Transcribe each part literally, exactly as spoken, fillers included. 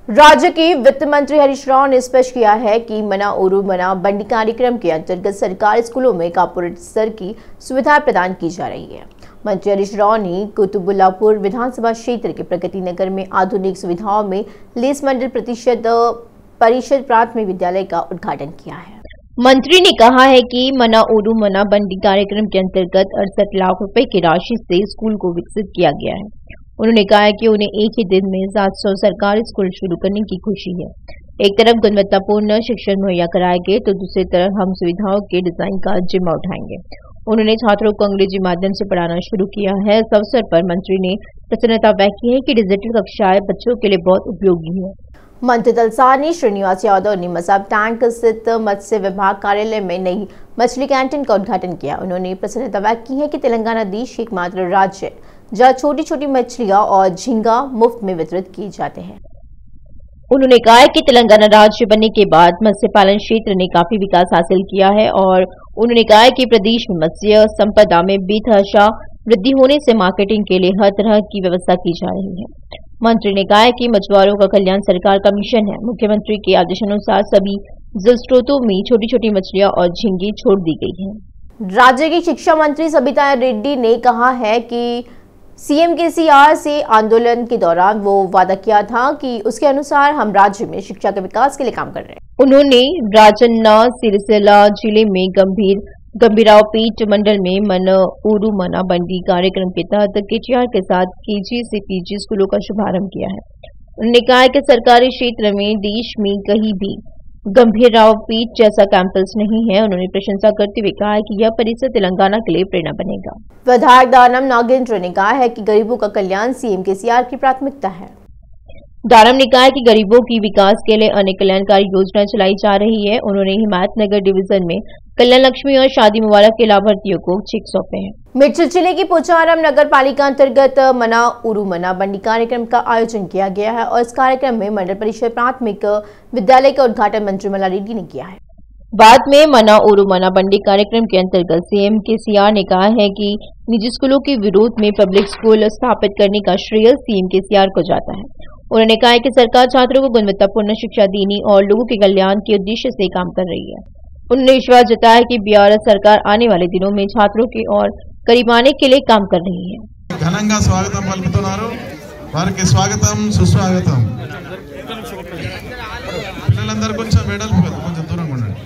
राज्य के वित्त मंत्री हरीश राव ने स्पष्ट किया है कि मना ओरू मना बंडी कार्यक्रम के अंतर्गत सरकारी स्कूलों में कॉर्पोरेट स्तर की सुविधाएं प्रदान की जा रही है। मंत्री हरीश राव ने कुतुबुल्लापुर विधानसभा क्षेत्र के प्रगति नगर में आधुनिक सुविधाओं में लेस मंडल प्रतिशत परिषद प्राथमिक विद्यालय का उद्घाटन किया है। मंत्री ने कहा है कि मना ओरू मना बंडी कार्यक्रम के अंतर्गत अड़सठ लाख रुपए की राशि से स्कूल को विकसित किया गया है। उन्होंने कहा कि उन्हें एक ही दिन में सात सौ सरकारी स्कूल शुरू करने की खुशी है। एक तरफ गुणवत्तापूर्ण शिक्षण मुहैया कराएंगे तो दूसरी तरफ हम सुविधाओं के डिजाइन का जिम्मा उठाएंगे। उन्होंने छात्रों को अंग्रेजी माध्यम से पढ़ाना शुरू किया है। इस अवसर पर मंत्री ने प्रसन्नता व्यक्त की है कि डिजिटल कक्षाएं बच्चों के लिए बहुत उपयोगी है। मंत्री तलसानी श्रीनिवास यादव ने मसाब टैंक स्थित मत्स्य विभाग कार्यालय में नई मछली कैंटीन का उद्घाटन किया। उन्होंने प्रसन्नता व्यक्त की है कि तेलंगाना देश एकमात्र राज्य जहाँ छोटी छोटी मछलियां और झींगा मुफ्त में वितरित किए जाते हैं। उन्होंने कहा कि तेलंगाना राज्य बनने के बाद मत्स्य पालन क्षेत्र ने काफी विकास हासिल किया है और उन्होंने कहा कि प्रदेश में मत्स्य संपदा में बेतहाशा वृद्धि होने से मार्केटिंग के लिए हर तरह की व्यवस्था की जा रही है। मंत्री ने कहा कि मछुआरों का कल्याण सरकार का मिशन है। मुख्यमंत्री के आदेशानुसार सभी जल स्रोतों में छोटी छोटी मछलियां और झींगे छोड़ दी गई हैं। राज्य की शिक्षा मंत्री सबिता रेड्डी ने कहा है कि सीएम केसीआर से आंदोलन के दौरान वो वादा किया था कि उसके अनुसार हम राज्य में शिक्षा के विकास के लिए काम कर रहे हैं। उन्होंने राजन्ना सिरसिला जिले में गंभीर गंभीरावपीठ मंडल में मन ओरू मना बंडी कार्यक्रम के तहत केटीआर के साथ केजी से पीजी स्कूलों का शुभारंभ किया है। उन्होंने कहा कि सरकारी क्षेत्र में देश में कहीं भी गंभीरावपीठ जैसा कैंपस नहीं है। उन्होंने प्रशंसा करते हुए कहा कि यह परिसर तेलंगाना के लिए प्रेरणा बनेगा। विधायक दानम नागेंद्र ने कहा है कि गरीबों का कल्याण सीएम केसीआर की प्राथमिकता है। दानम ने कहा कि गरीबों की विकास के लिए अनेक कल्याणकारी योजनाएं चलाई जा रही है। उन्होंने हिमायतनगर डिवीजन में कल्याण लक्ष्मी और शादी मुबारक के लाभार्थियों को चेक सौंपे हैं। मिर्चल जिले की पोचारम नगर पालिका अंतर्गत मना ओरू मना बंडी कार्यक्रम का आयोजन किया गया है और इस कार्यक्रम में मंडल परिषद प्राथमिक विद्यालय का उद्घाटन मंत्री मला रेड्डी ने किया है। बाद में मना ओरू मना बंडी कार्यक्रम के अंतर्गत सीएम केसीआर ने कहा है कि निजी स्कूलों के विरोध में पब्लिक स्कूल स्थापित करने का श्रेय सीएम केसीआर को जाता है। उन्होंने कहा कि सरकार छात्रों को गुणवत्तापूर्ण शिक्षा देने और लोगों के कल्याण के उद्देश्य से काम कर रही है। उन्होंने विश्वास जताया कि बीआरएस सरकार आने वाले दिनों में छात्रों के और करीब आने के लिए काम कर रही है। घनंगा स्वागतम पलुकुतुन्नारू वारिकी स्वागतम सुस्वागतम। పిల్లలందరూ కొంచెం మెడల్ కొంచెం దూరంగా ఉండండి।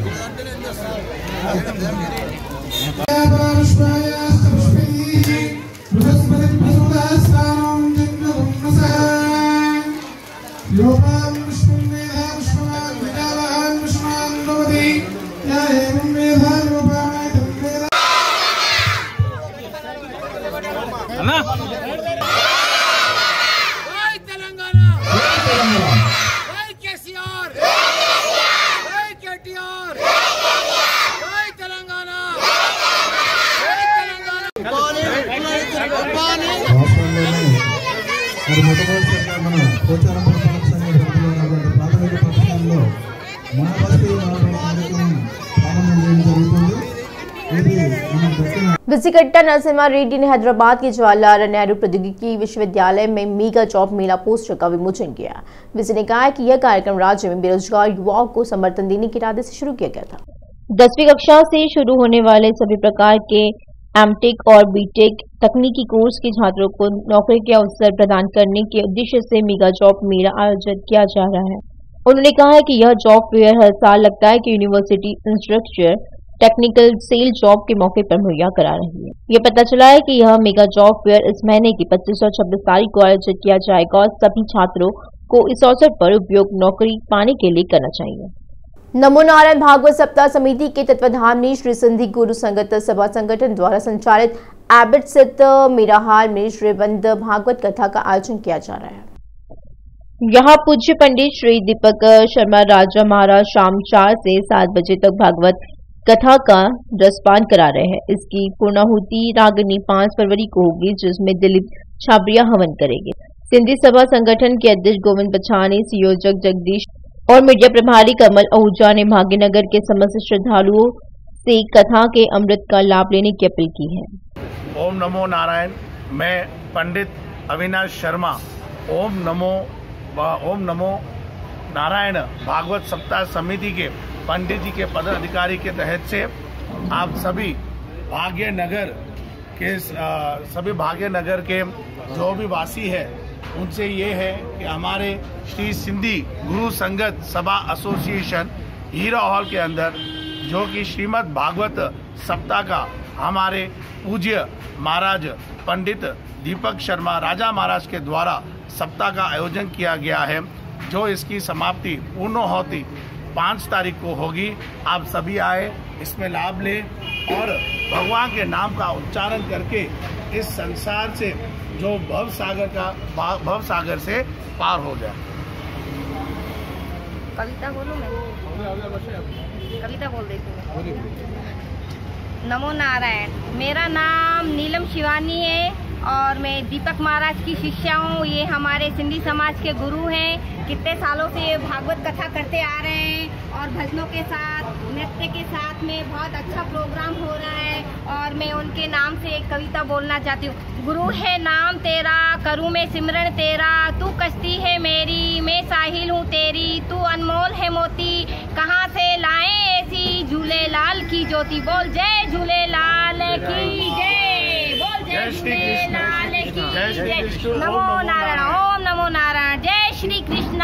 विजिकट्टा नरसिम्हा रेड्डी ने हैदराबाद के जवाहरलाल नेहरू प्रौद्योगिकी विश्वविद्यालय में मेगा जॉब मेला पोस्टर का विमोचन किया। विजय ने कहा कि यह कार्यक्रम राज्य में बेरोजगार युवाओं को समर्थन देने के इरादे से शुरू किया गया था। दसवीं कक्षा से शुरू होने वाले सभी प्रकार के एमटेक और बीटेक तकनीकी कोर्स के छात्रों को नौकरी के अवसर प्रदान करने के उद्देश्य से मेगा जॉब मेला आयोजित किया जा रहा है। उन्होंने कहा है कि यह जॉब फेयर हर साल लगता है कि university infrastructure technical cell job के मौके पर मुहैया करा रही है। ये पता चला है कि यह मेगा जॉब फेयर इस महीने की पच्चीस और छब्बीस तारीख को आयोजित किया जाएगा और सभी छात्रों को इस अवसर पर उपयोग नौकरी पाने के लिए करना चाहिए। नमो नारायण भागवत सप्ताह समिति के तत्वाधान में श्री सिंधी गुरु संगत सभा संगठन द्वारा संचालित एबिट स्थित मीराहार में श्रीबंद भागवत कथा का आयोजन किया जा रहा है। यहाँ पूज्य पंडित श्री दीपक शर्मा राजा महाराज शाम चार से सात बजे तक भागवत कथा का रसपान करा रहे हैं। इसकी पूर्णाहुति रागनी पांच फरवरी को होगी, जिसमें दिलीप छाबरिया हवन करेंगे। सिंधी सभा संगठन के अध्यक्ष गोविंद बछानी, संयोजक जगदीश और मीडिया प्रभारी कमल आहूजा ने भाग्यनगर के समस्त श्रद्धालुओं से कथा के अमृत का लाभ लेने की अपील की है। ओम नमो नारायण। मैं पंडित अविनाश शर्मा ओम नमो ओम नमो नारायण भागवत सप्ताह समिति के पंडित जी के पदाधिकारी के तहत से आप सभी भाग्य नगर के सभी भाग्य नगर के जो भी वासी है उनसे ये है कि हमारे श्री सिंधी गुरु संगत सभा एसोसिएशन हीरा हॉल के अंदर जो कि श्रीमद् भागवत सप्ताह का हमारे पूज्य महाराज पंडित दीपक शर्मा राजा महाराज के द्वारा सप्ताह का आयोजन किया गया है, जो इसकी समाप्ति पूर्णाहुति पाँच तारीख को होगी। आप सभी आए, इसमें लाभ लें और भगवान के नाम का उच्चारण करके इस संसार से जो भव सागर का भव सागर से पार हो जाए। कविता बोलूं मैं? कविता बोल देती हूँ। नमो नारायण। मेरा नाम नीलम शिवानी है और मैं दीपक महाराज की शिष्या हूँ। ये हमारे सिंधी समाज के गुरु हैं। कितने सालों से ये भागवत कथा करते आ रहे हैं और भजनों के साथ नृत्य के साथ में बहुत अच्छा प्रोग्राम हो रहा है और मैं उनके नाम से एक कविता बोलना चाहती हूँ। गुरु है नाम तेरा, करूँ मैं सिमरन तेरा, तू कश्ती है मेरी, मैं साहिल हूँ तेरी, तू अनमोल है मोती, कहाँ से लाए ऐसी झूलेलाल की ज्योति। बोल जय झूलेलाल की जय, बोल जय झूलेलाल की जय। नमो नारायण। ओम नमो नारायण। जय श्री कृष्णा।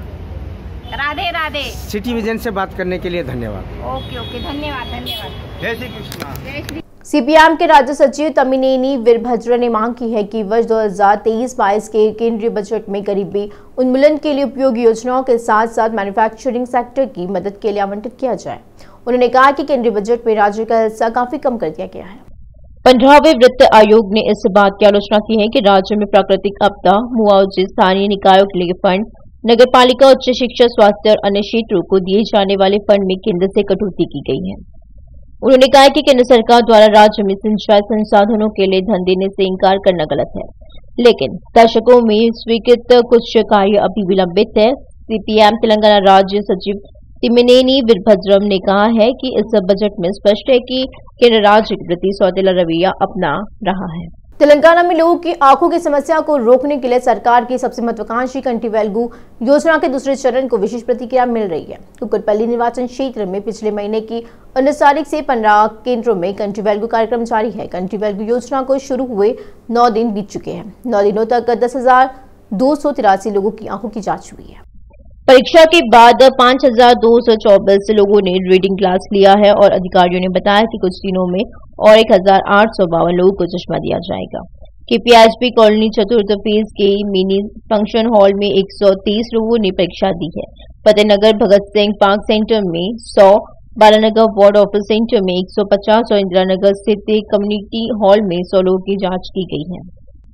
राधे राधे। सिटी विजन से बात करने के लिए धन्यवाद। ओके ओके, धन्यवाद धन्यवाद। जय श्री कृष्णा। जय श्री। सीपीएम के राज्य सचिव तमिनेनी वीरभद्र ने मांग की है कि वर्ष दो हज़ार तेईस बाईस के केंद्रीय बजट में गरीबी उन्मूलन के लिए उपयोगी योजनाओं के साथ साथ मैन्युफैक्चरिंग सेक्टर की मदद के लिए आवंटित किया जाए। उन्होंने कहा कि केंद्रीय बजट में राज्य का हिस्सा काफी कम कर दिया गया है। पंद्रहवें वित्त आयोग ने इस बात की आलोचना की है कि राज्य में प्राकृतिक आपदा, मुआवजे, स्थानीय निकायों के लिए फंड, नगर पालिका, उच्च शिक्षा, स्वास्थ्य और अन्य क्षेत्रों को दिए जाने वाले फंड में केंद्र से कटौती की गई है। उन्होंने कहा कि केंद्र सरकार द्वारा राज्य में सिंचाई संसाधनों के लिए धन देने से इंकार करना गलत है, लेकिन दशकों में स्वीकृत कुछ कार्य अभी विलंबित है। सीपीएम तेलंगाना राज्य सचिव तिमिनेनी वीरभद्रम ने कहा है कि इस बजट में स्पष्ट है कि केंद्र राज्य के प्रति सौतेला रवैया अपना रहा है। तेलंगाना में लोगों की आंखों की समस्या को रोकने के लिए सरकार की सबसे महत्वाकांक्षी कंटी वेलगू योजना के दूसरे चरण को विशेष प्रतिक्रिया मिल रही है। कुकटपल्ली निर्वाचन क्षेत्र में पिछले महीने की उन्नीस तारीख से पंद्रह केंद्रों में कंटी वेलगू कार्यक्रम जारी है। कंटी वेलगू योजना को शुरू हुए नौ दिन बीत चुके हैं। नौ दिनों तक दस हजार दो सौ तिरासी लोगों की आंखों की जांच हुई है। परीक्षा के बाद पाँच हजार दो सौ चौबीस लोगों ने रीडिंग क्लास लिया है और अधिकारियों ने बताया कि कुछ दिनों में और एक हजार आठ सौ बावन लोगों को चश्मा दिया जाएगा। केपीएचपी कॉलोनी चतुर्थ फेज के मिनी फंक्शन हॉल में एक सौ तीस लोगों ने परीक्षा दी है। फतेहनगर भगत सिंह पार्क सेंटर में सौ, बालानगर वार्ड ऑफिस सेंटर में एक सौ पचास और इंदिरा नगर स्थित कम्युनिटी हॉल में सौ लोगों की जांच की गई है।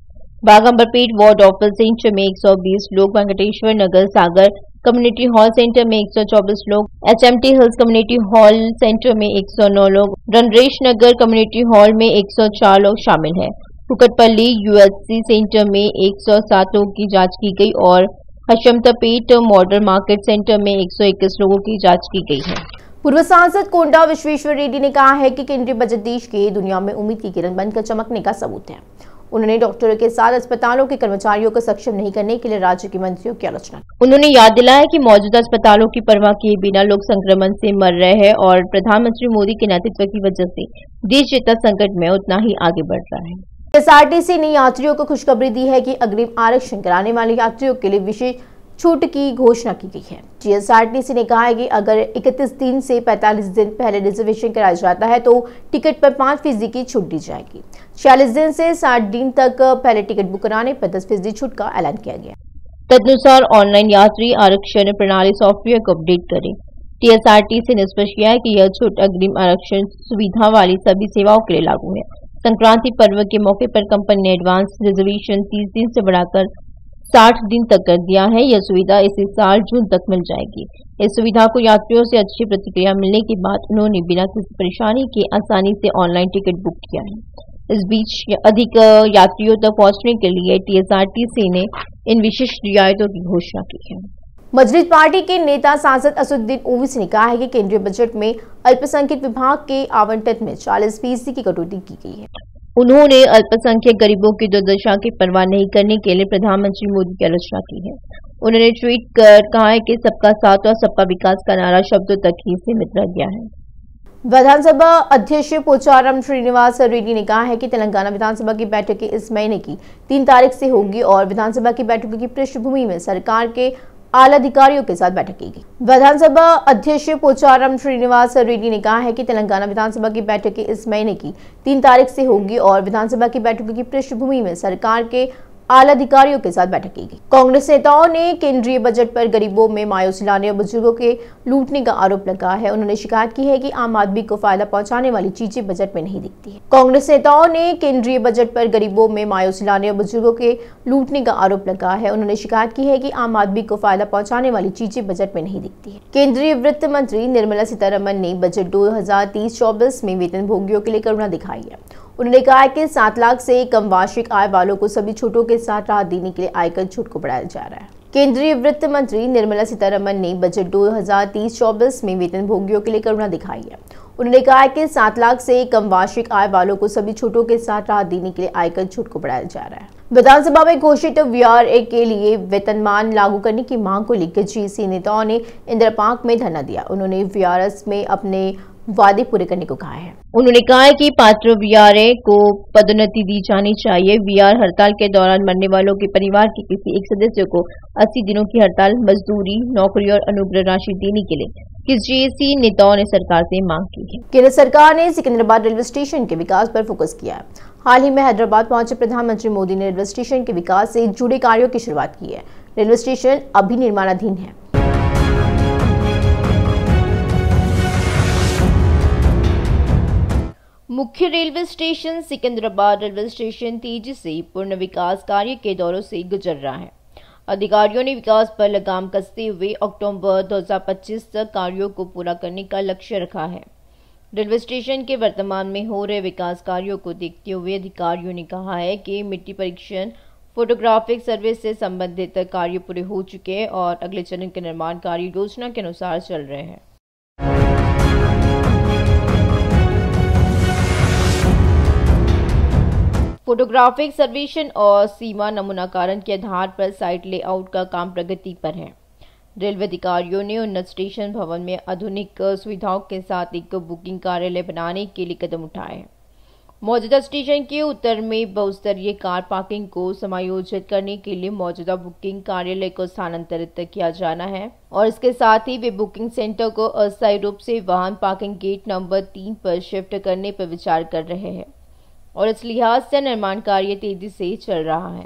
बागंबरपेट वार्ड ऑफिस सेंटर में एक सौ बीस लोग, Venkateshwar Nagar Sagar community hall centre में एक सौ चौबीस लोग, HMT hills community hall centre में एक सौ नौ लोग, रणरेश नगर कम्युनिटी हॉल में एक सौ चार लोग शामिल हैं। कुकटपल्ली यूएचसी सेंटर में एक सौ सात लोगों की जांच की गई और हशमतपेट मॉडर्न मार्केट सेंटर में एक सौ इक्कीस लोगों की जांच की गई है। पूर्व सांसद कोंडा विश्वेश्वर रेड्डी ने कहा है कि केंद्रीय बजट देश की दुनिया में उम्मीद की किरण बनकर चमकने का सबूत है। उन्होंने डॉक्टरों के साथ अस्पतालों के कर्मचारियों को सक्षम नहीं करने के लिए राज्य के मंत्रियों की आलोचना की। उन्होंने याद दिलाया कि मौजूदा अस्पतालों की परवाह किए बिना लोग संक्रमण से मर रहे हैं और प्रधानमंत्री मोदी के नेतृत्व की वजह से देश जितना संकट में उतना ही आगे बढ़ रहा है। एसआरटीसी ने यात्रियों को खुशखबरी दी है कि अग्रिम आरक्षण कराने वाले यात्रियों के लिए विशेष छूट की घोषणा की गई है। जीएसआरटीसी ने कहा है कि अगर इकतीस दिन से पैंतालीस दिन पहले रिजर्वेशन कराया जाता है तो टिकट पर पाँच फीसदी की छूट दी जाएगी। छियालीस दिन से साठ दिन तक पहले टिकट बुक कराने पर दस फीसदी छूट का ऐलान किया गया। तदनुसार ऑनलाइन यात्री आरक्षण प्रणाली सॉफ्टवेयर को अपडेट करें। टीएसआरटीसी ने स्पष्ट किया है कि यह छूट अग्रिम आरक्षण सुविधा वाली सभी सेवाओं के लिए लागू है। संक्रांति पर्व के मौके पर कंपनी ने एडवांस रिजर्वेशन तीस दिन से बढ़ाकर साठ दिन तक कर दिया है। यह सुविधा इसी साल जून तक मिल जाएगी। इस सुविधा को यात्रियों से अच्छी प्रतिक्रिया मिलने के बाद उन्होंने बिना किसी परेशानी के आसानी से ऑनलाइन टिकट बुक किया है। इस बीच अधिक यात्रियों तक पहुंचने के लिए टीएसआरटीसी ने इन विशेष रियायतों की घोषणा की है। मजलिस पार्टी के नेता सांसद असदुद्दीन ओवैसी ने कहा है कि केंद्रीय बजट में अल्पसंख्यक विभाग के आवंटन में चालीस फीसदी की कटौती की गई है। उन्होंने अल्पसंख्यक गरीबों की दुर्दशा की परवाह नहीं करने के लिए प्रधानमंत्री मोदी की आलोचना की है। उन्होंने ट्वीट कर कहा है कि सबका साथ और सबका विकास का नारा शब्दों तक ही सीमित रह गया है। विधानसभा अध्यक्ष पोचारम श्रीनिवास रेड्डी ने कहा है कि तेलंगाना विधानसभा की बैठक इस महीने की तीन तारीख से होगी और विधानसभा की बैठकों की पृष्ठभूमि में सरकार के आला अधिकारियों के साथ बैठक की। विधानसभा अध्यक्ष पोचारम श्रीनिवास रेड्डी ने कहा है कि तेलंगाना विधानसभा की बैठक इस महीने की तीन तारीख से होगी और विधानसभा की बैठकों की पृष्ठभूमि में सरकार के आला अधिकारियों के साथ बैठक की गई। कांग्रेस नेताओं ने केंद्रीय बजट पर गरीबों में मायूसी लाने और बुजुर्गों के लूटने का आरोप लगाया है। उन्होंने शिकायत की है कि आम आदमी को फायदा पहुंचाने वाली चीजें बजट में नहीं दिखती है। कांग्रेस नेताओं ने केंद्रीय बजट पर गरीबों में मायूसी लाने और बुजुर्गों के लूटने का आरोप लगाया है। उन्होंने शिकायत की है कि आम आदमी को फायदा पहुंचाने वाली चीजें बजट में नहीं दिखती है। केंद्रीय वित्त मंत्री निर्मला सीतारमन ने बजट दो हजार तीस चौबीस में वेतन भोगियों के लिए करुणा दिखाई है। उन्होंने कहा कि सात लाख से कम वार्षिक आय वालों को सभी छूटों के साथ राहत देने के लिए आयकर छूट को बढ़ाया जा रहा है। केंद्रीय वित्त मंत्री निर्मला सीतारमन ने बजट दो हजार तीस चौबीस में वेतन भोगियों के लिए करुणा दिखाई है। उन्होंने कहा कि सात लाख से कम वार्षिक आय वालों को सभी छूटों के साथ राहत देने के लिए आयकर छूट को बढ़ाया जा रहा है। विधानसभा में घोषित वीआरए के लिए वेतनमान लागू करने की मांग को लेकर जीसी नेताओं ने इंदिरा पार्क में धरना दिया। उन्होंने वीआरएस में अपने वादे पूरे करने को कहा है। उन्होंने कहा है कि पात्र वीआरए को पदोन्नति दी जानी चाहिए। वीआर हड़ताल के दौरान मरने वालों के परिवार के किसी एक सदस्य को अस्सी दिनों की हड़ताल, मजदूरी, नौकरी और अनुग्रह राशि देने के लिए किस जीएसी नेताओं ने सरकार से मांग की है। केंद्र सरकार ने सिकंदराबाद रेलवे स्टेशन के विकास पर फोकस किया है। हाल ही में हैदराबाद पहुंचे प्रधानमंत्री मोदी ने रेलवे स्टेशन के विकास से जुड़े कार्यों की शुरुआत की है। रेलवे स्टेशन अभी निर्माणाधीन है। मुख्य railway station Secunderabad railway station तेजी से पूर्ण विकास कार्य के दौरों से गुजर रहा है। अधिकारियों ने विकास पर लगाम कसते हुए अक्टूबर दो हज़ार पच्चीस तक कार्यों को पूरा करने का लक्ष्य रखा है। रेलवे स्टेशन के वर्तमान में हो रहे विकास कार्यों को देखते हुए अधिकारियों ने कहा है कि मिट्टी परीक्षण, फोटोग्राफिक सर्वे से संबंधित कार्य पूरे हो चुके हैं और अगले चरण के निर्माण कार्य योजना के अनुसार चल रहे हैं। फोटोग्राफिक सर्वेक्षण और सीमा नमूनाकरण के आधार पर साइट लेआउट का काम प्रगति पर है। रेलवे अधिकारियों ने उन्नत स्टेशन भवन में आधुनिक सुविधाओं के साथ एक बुकिंग कार्यालय बनाने के लिए कदम उठाए हैं। मौजूदा स्टेशन के उत्तर में बहुस्तरीय कार पार्किंग को समायोजित करने के लिए मौजूदा बुकिंग कार्यालय को स्थानांतरित किया जाना है और इसके साथ ही वे बुकिंग सेंटर को अस्थायी रूप से वाहन पार्किंग गेट नंबर तीन पर शिफ्ट करने पर विचार कर रहे हैं और इस लिहाज से निर्माण कार्य तेजी से चल रहा है।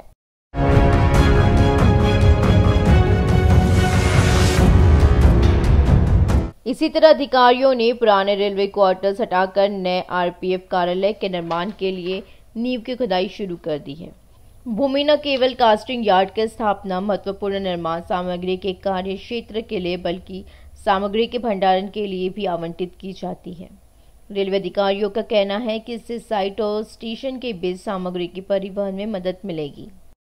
इसी तरह अधिकारियों ने पुराने रेलवे क्वार्टर्स हटाकर नए आरपीएफ कार्यालय के निर्माण के लिए नींव की खुदाई शुरू कर दी है। भूमि न केवल कास्टिंग यार्ड की स्थापना महत्वपूर्ण निर्माण सामग्री के कार्य क्षेत्र के लिए बल्कि सामग्री के भंडारण के लिए भी आवंटित की जाती है। रेलवे अधिकारियों का कहना है कि इससे साइट और स्टेशन के बीच सामग्री के परिवहन में मदद मिलेगी।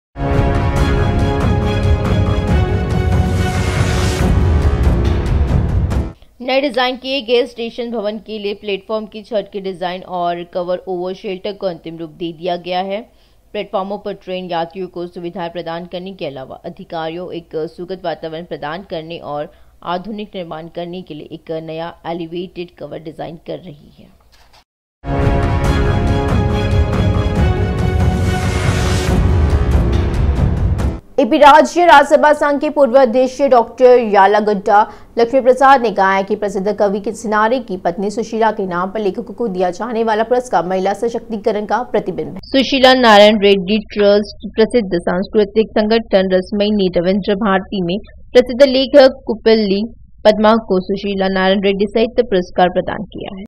नए डिजाइन किए गए स्टेशन भवन के लिए प्लेटफॉर्म की छत के डिजाइन और कवर ओवर शेल्टर को अंतिम रूप दे दिया गया है। प्लेटफॉर्मों पर ट्रेन यात्रियों को सुविधाएं प्रदान करने के अलावा अधिकारियों एक सुखद वातावरण प्रदान करने और आधुनिक निर्माण करने के लिए एक नया एलिवेटेड कवर डिजाइन कर रही है। एपी राज्य राज्यसभा संघ के पूर्व अध्यक्ष डॉक्टर यालागड्डा लक्ष्मी प्रसाद ने कहा है कि प्रसिद्ध कवि के सिनारे की पत्नी सुशीला के नाम पर लेखकों को दिया जाने वाला पुरस्कार महिला सशक्तिकरण का प्रतिबिंब है। सुशीला नारायण रेड्डी ट्रस्ट प्रसिद्ध सांस्कृतिक संगठन रसमयी रविंद्र भारती में प्रसिद्ध लेखक कुप्पल्ली पद्मा को सुशीला नारायण रेड्डी सहित पुरस्कार प्रदान किया है।